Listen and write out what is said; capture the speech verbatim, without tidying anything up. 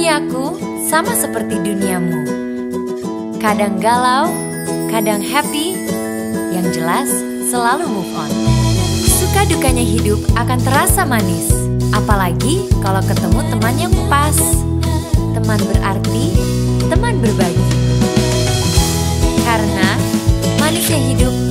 Duniaku sama seperti duniamu. Kadang galau, kadang happy, yang jelas selalu move on. Suka dukanya hidup akan terasa manis, apalagi kalau ketemu teman yang pas. Teman berarti, teman berbagi. Karena manisnya hidup